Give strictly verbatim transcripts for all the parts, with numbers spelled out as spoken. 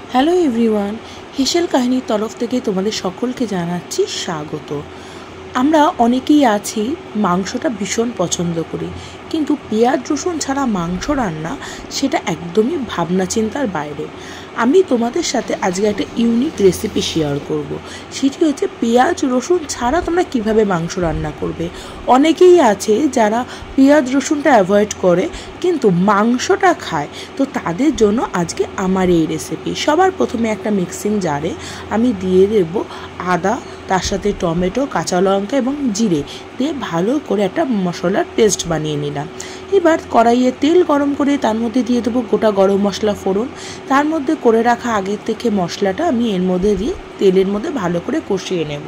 Hello everyone, হেসেল কাহিনীর তরফ থেকে তোমাদের সকলকে জানাচ্ছি স্বাগত। আমরা অনেকেই আছি মাংসটা ভীষণ পছন্দ করি, কিন্তু পেঁয়াজ রসুন ছাড়া মাংস রান্না সেটা একদমই ভাবনা চিন্তার বাইরে। আমি তোমাদের সাথে আজকে একটা ইউনিক রেসিপি শেয়ার করব। সেটি হচ্ছে পেঁয়াজ রসুন ছাড়া তোমরা কিভাবে মাংস রান্না করবে। অনেকেই আছে যারা পেঁয়াজ রসুনটা অ্যাভয়েড করে কিন্তু মাংসটা খায়, তো তাদের জন্য আজকে আমার এই রেসিপি। সবার প্রথমে একটা মিক্সিং জারে আমি দিয়ে দেব আদা, তার সাথে টমেটো, কাঁচা লঙ্কা এবং জিরে দিয়ে ভালো করে একটা মশলার পেস্ট বানিয়ে নিলাম। এবার কড়াইয়ে তেল গরম করে তার মধ্যে দিয়ে দেবো গোটা গরম মশলা ফোড়ন। তার মধ্যে করে রাখা আগের থেকে মশলাটা আমি এর মধ্যে দিয়ে তেলের মধ্যে ভালো করে কষিয়ে নেব।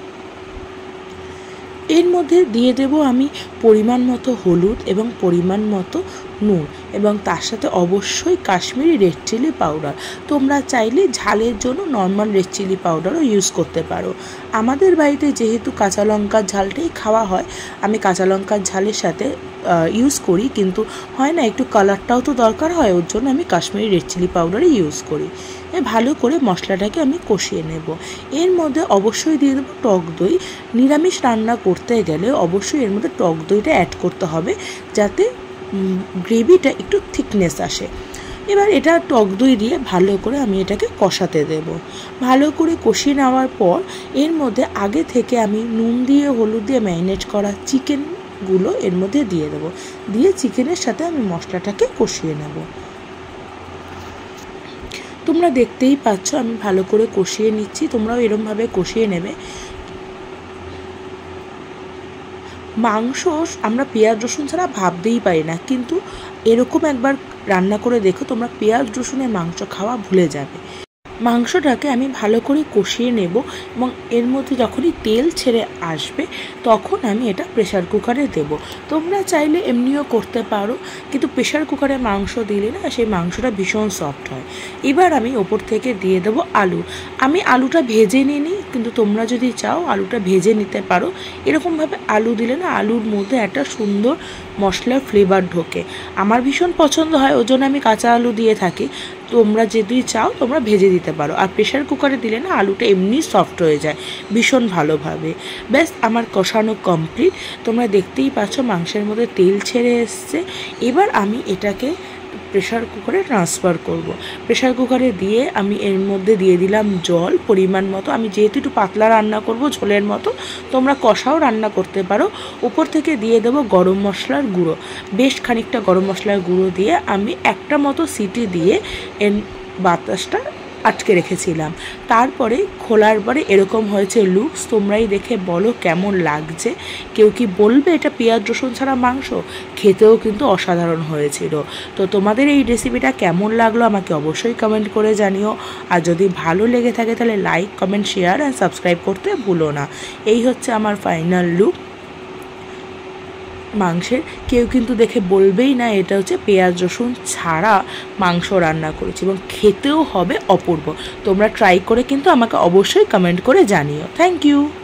এর মধ্যে দিয়ে দেব আমি পরিমাণ মতো হলুদ এবং পরিমাণ মতো নুন, এবং তার সাথে অবশ্যই কাশ্মীরি রেড চিলি পাউডার। তোমরা চাইলে ঝালের জন্য নর্মাল রেড চিলি পাউডারও ইউজ করতে পারো। আমাদের বাড়িতে যেহেতু কাঁচা লঙ্কার ঝালটাই খাওয়া হয়, আমি কাঁচা লঙ্কার ঝালের সাথে ইউজ করি, কিন্তু হয় না একটু কালারটাও তো দরকার হয়, ওর জন্য আমি কাশ্মীরি রেড চিলি পাউডারই ইউজ করি। ভালো করে মশলাটাকে আমি কষিয়ে নেব। এর মধ্যে অবশ্যই দিয়ে দেবো টক দই। নিরামিষ রান্না করতে গেলে অবশ্যই এর মধ্যে টক দইটা অ্যাড করতে হবে, যাতে গ্রেভিটা একটু থিকনেস আসে। এবার এটা টক দই দিয়ে ভালো করে আমি এটাকে কষাতে দেব। ভালো করে কষিয়ে নেওয়ার পর এর মধ্যে আগে থেকে আমি নুন দিয়ে হলুদ দিয়ে ম্যারিনেট করা চিকেনগুলো এর মধ্যে দিয়ে দেবো। দিয়ে চিকেনের সাথে আমি মশলাটাকে কষিয়ে নেব। তোমরা দেখতেই পাচ্ছ আমি ভালো করে কষিয়ে নিচ্ছি, তোমরাও এরমভাবে কষিয়ে নেবে। মাংস আমরা পেঁয়াজ রসুন ছাড়া ভাবতেই পারি না, কিন্তু এরকম একবার রান্না করে দেখো, তোমরা পেঁয়াজ রসুনের মাংস খাওয়া ভুলে যাবে। মাংসটাকে আমি ভালো করে কষিয়ে নেব, এবং এর মধ্যে যখনই তেল ছেড়ে আসবে তখন আমি এটা প্রেশার কুকারে দেব। তোমরা চাইলে এমনিও করতে পারো, কিন্তু প্রেশার কুকারে মাংস দিলে না সেই মাংসটা ভীষণ সফট হয়। এবার আমি ওপর থেকে দিয়ে দেবো আলু। আমি আলুটা ভেজে নিই, কিন্তু তোমরা যদি চাও আলুটা ভেজে নিতে পারো। এরকমভাবে আলু দিলে না আলুর মধ্যে একটা সুন্দর মশলার ফ্লেভার ঢোকে। আমার ভীষণ পছন্দ হয়, ওই জন্য আমি কাঁচা আলু দিয়ে থাকি। তোমরা যদি চাও তোমরা ভেজে দিতে পারো। আর প্রেশার কুকারে দিলে না আলুটা এমনি সফট হয়ে যায় ভীষণ ভালোভাবে। ব্যাস আমার কষানো কমপ্লিট। তোমরা দেখতেই পাচ্ছ মাংসের মধ্যে তেল ছেড়ে এসছে। এবার আমি এটাকে প্রেশার কুকারে ট্রান্সফার করব। প্রেশার কুকারে দিয়ে আমি এর মধ্যে দিয়ে দিলাম জল পরিমাণ মতো। আমি যেহেতু একটু পাতলা রান্না করব ঝোলের মতো, তোমরা কষাও রান্না করতে পারো। উপর থেকে দিয়ে দেবো গরম মশলার গুঁড়ো। বেশ খানিকটা গরম মশলার গুঁড়ো দিয়ে আমি একটা মতো সিটি দিয়ে এর বাতাসটা আটকে রেখেছিলাম। তারপরে খোলার পরে এরকম হয়েছে লুকস। তোমরাই দেখে বলো কেমন লাগছে। কেউ কি বলবে এটা পেঁয়াজ রসুন ছাড়া মাংস? খেতেও কিন্তু অসাধারণ হয়েছিল। তো তোমাদের এই রেসিপিটা কেমন লাগলো আমাকে অবশ্যই কমেন্ট করে জানিও। আর যদি ভালো লেগে থাকে তাহলে like, comment, share and subscribe করতে ভুলো না। এই হচ্ছে আমার ফাইনাল লুক মাংসের। কেউ কিন্তু দেখে বলবেই না এটা হচ্ছে পেঁয়াজ রসুন ছাড়া মাংস রান্না করেছি, এবং খেতেও হবে অপূর্ব। তোমরা ট্রাই করে কিন্তু আমাকে অবশ্যই কমেন্ট করে জানিও। Thank you.